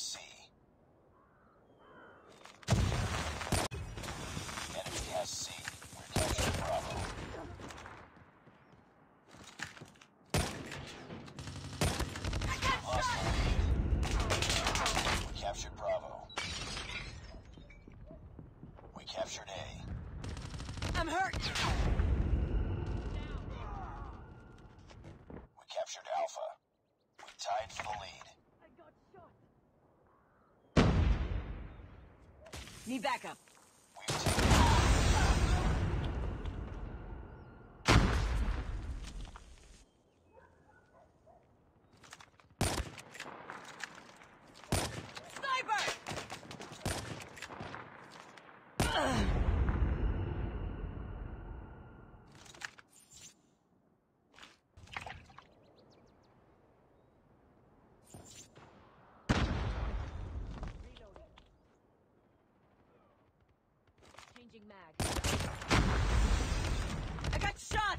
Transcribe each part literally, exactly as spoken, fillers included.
C. Enemy has C. We're capturing Bravo. Lost the lead. We captured Bravo. We captured A. I'm hurt! We captured Alpha. We tied for the lead. I got shot. Need backup. We've taken Sniper! Ugh. Changing mag. I got shot!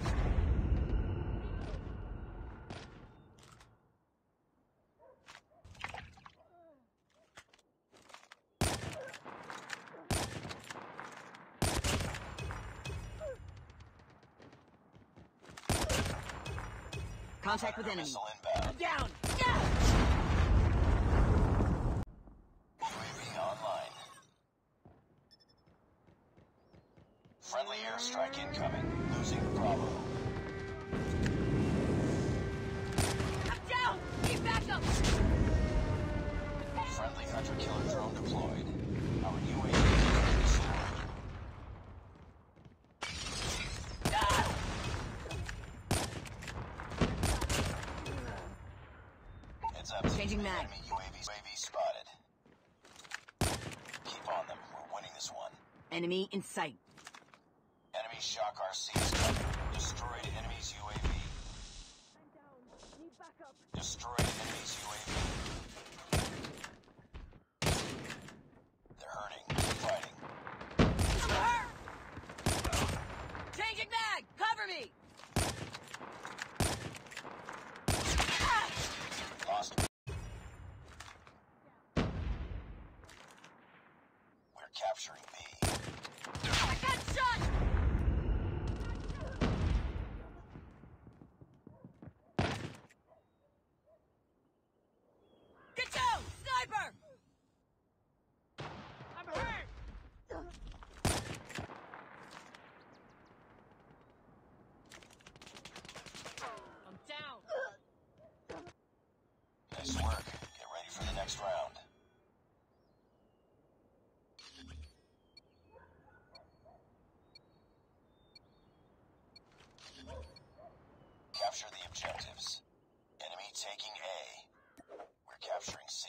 Contact with enemy. missile inbound. Down! Yeah! U A V online. Friendly airstrike incoming. Losing Bravo. I'm down! Need backup! Friendly hunter-killer drone deployed. Our U A V is destroyed. Ah! Heads up. Changing mag. Enemy U A V, U A V spotted. Keep on them. We're winning this one. Enemy in sight. Enemy shock R C is coming. Destroyed enemy's U A V. I'm down. Need backup. Destroyed enemy's U A V. They're hurting. Fighting. I'm hurt! Changing mag! Cover me! Ah! Lost. We're capturing B. I got shot! Get down! Sniper! I'm hurt! I'm down! Nice work. Get ready for the next round. Capture the objectives. Enemy taking A. We're capturing C.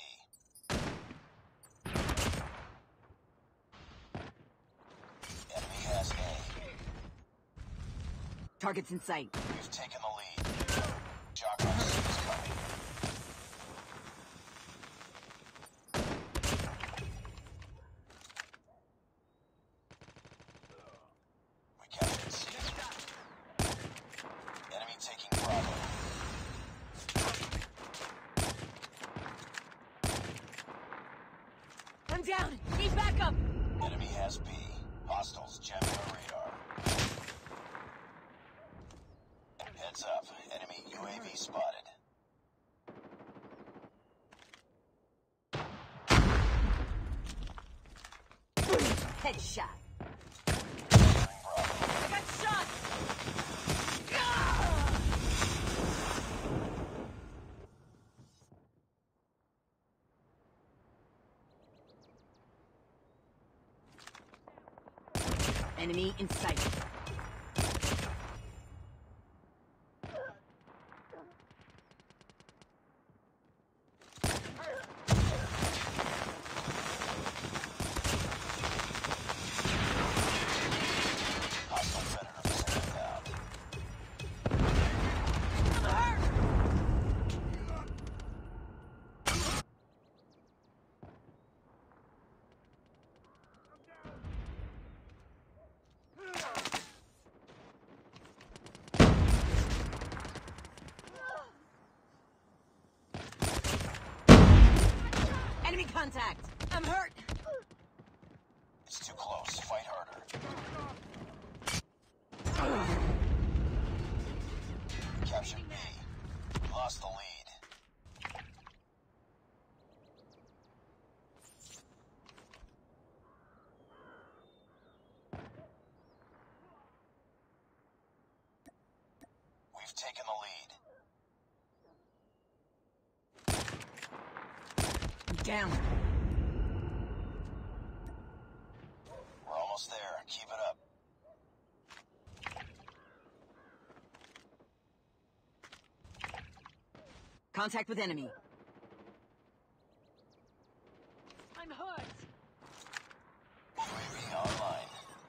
Enemy has A. Targets in sight. We've taken the lead. Shock R C is coming. We captured C. Enemy taking Bravo. I'm down! Need backup! Enemy has B. Hostiles jamming our radar. Heads up. Enemy U A V spotted. Headshot! Capturing Bravo. I got shot! Ah! Enemy in sight. Hostile predator stand down. I'm hurt! contact. I'm hurt. It's too close. Fight harder. Captured B. Lost the lead. We've taken the lead. I'm down. We're almost there. Keep it up. Contact with enemy. I'm hurt. U A V online.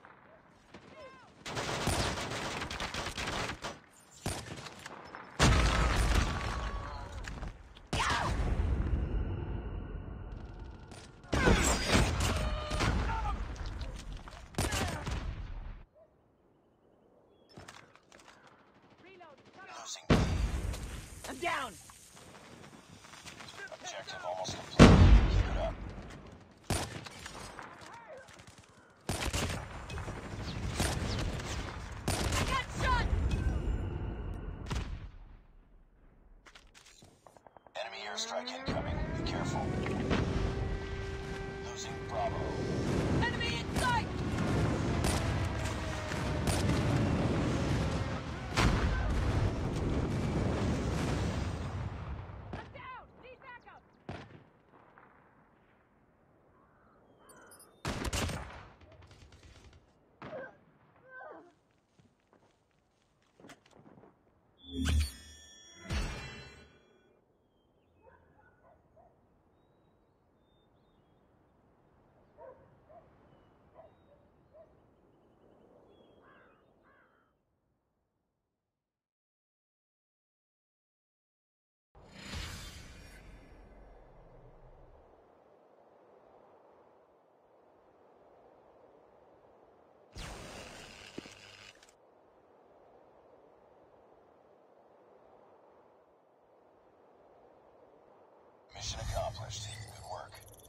Losing B. I'm down. Objective almost complete. Keep it up. I got shot. Enemy airstrike incoming. Be careful. Losing Bravo. Enemy in sight. I'm down. Need backup. Mission accomplished. Good work.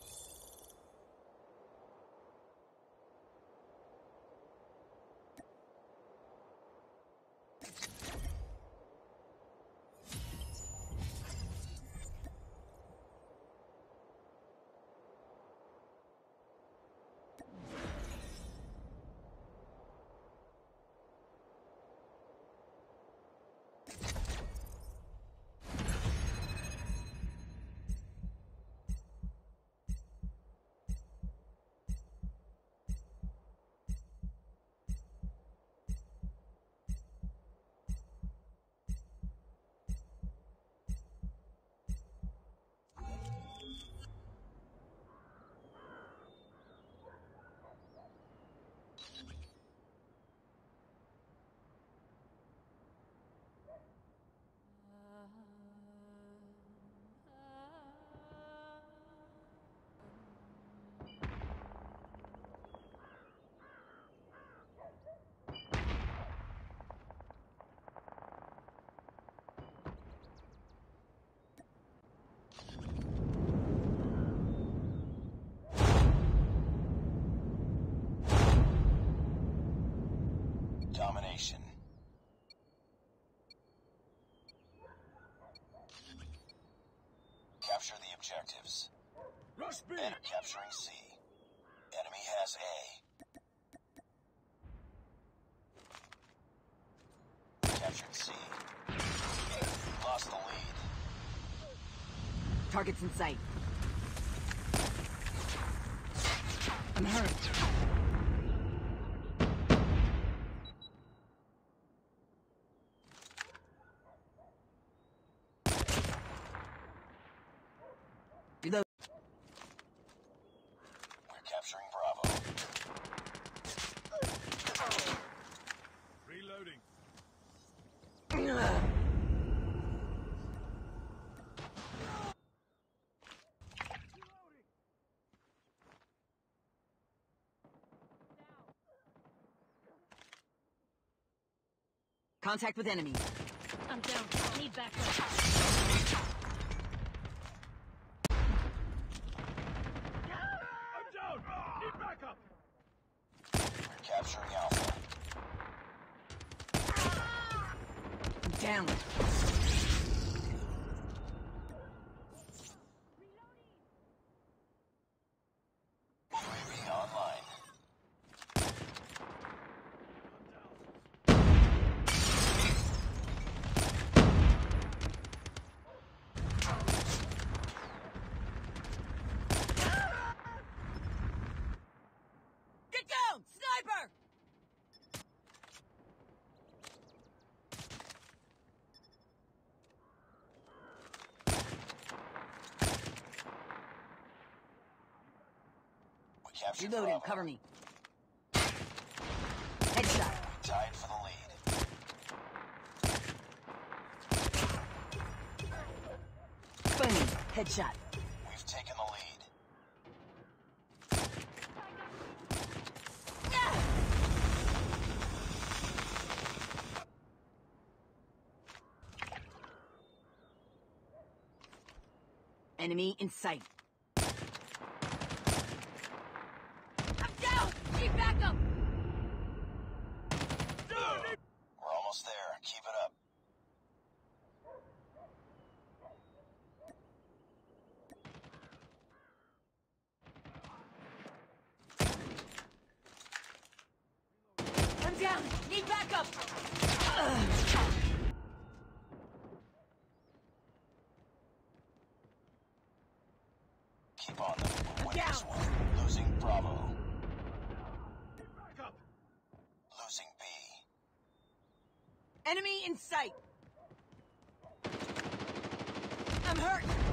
Domination. Capture the objectives. Rush B! Enter capturing C. Enemy has A. Captured C. Lost the lead. Targets in sight. I'm hurt. Reload. We're capturing Bravo. Reloading. Contact with enemy. I'm down. Need backup. down. U A V online. Get down! Sniper! We captured Reloading, Bravo. cover me. Headshot. We tied for the lead. Boom. Headshot. We've taken the lead. Enemy in sight. I'm down! Need backup! We're almost there. Keep it up. I'm down! Need backup! Keep on them. We're winning down. this one. Losing Bravo. Losing B. Enemy in sight! I'm hurt!